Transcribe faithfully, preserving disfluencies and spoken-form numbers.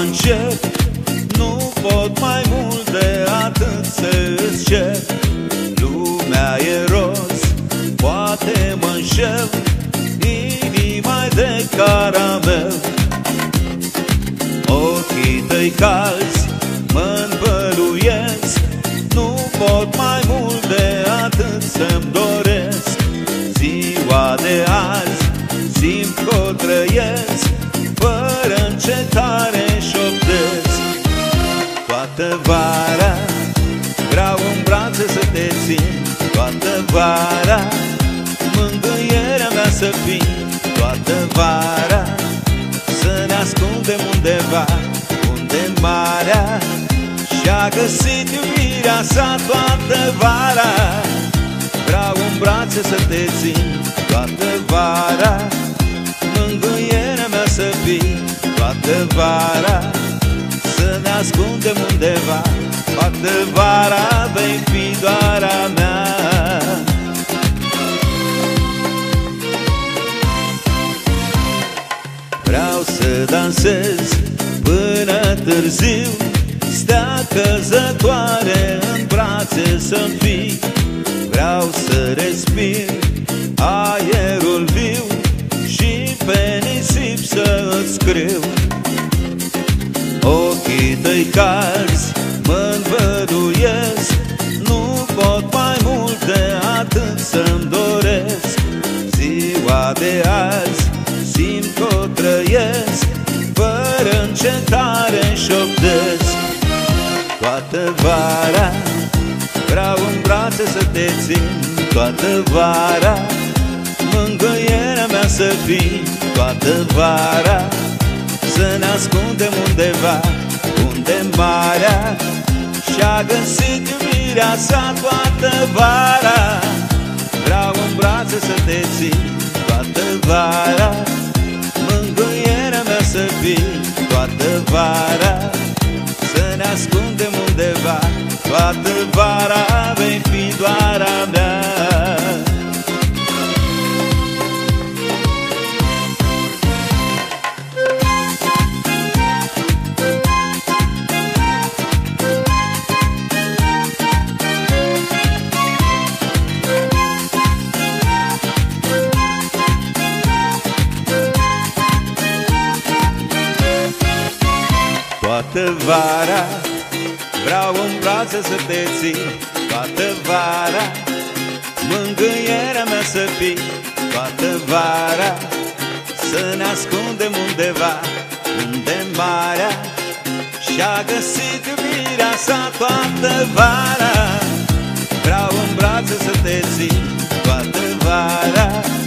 încep, nu pot mai mult de atât să-ți cer. Lumea e roz, poate mă înșel, inima de caramel. Ochii tăi calzi mă învăluiesc, nu pot mai mult de atât să-mi doresc. Ziua de azi simt că o trăiesc, fără încetare șoptesc. Toată vara vreau în brațe să te țin, toată vara mângâierea mea să fii. Toată vara să ne ascundem undeva, unde marea și-a găsit iubirea sa. Toată vara vreau în brațe să te țin, toată vara mângâierea mea să fii. Toată vara să ne ascundem undeva, toată vara vei fi doar a mea. Vreau să dansez până târziu, stea căzătoare în brațe să-mi fii. Vreau să respir aerul viu și pe nisip să îți scriu. Ochii tăi calzi mă învăluiesc, nu pot mai mult de atât să-mi doresc. Ziua de azi simt că o trăiesc, fără încetare șoptesc. Toată vara vreau în brațe să te țin, toată vara mângâierea mea să fii. Toată vara să ne ascundem undeva, unde marea și-a găsit iubirea sa. Toată vara vreau în brațe să te țin, toată vara mângâierea mea să fii. Toată vara să ne ascundem undeva, toată vara vei fi doar a mea. Toată vara vreau în brațe să te țin, toată vara mângâierea mea să fii. Toată vara să ne ascundem undeva, unde marea și-a găsit iubirea sa. Toată vara vreau în brațe să te țin, toată vara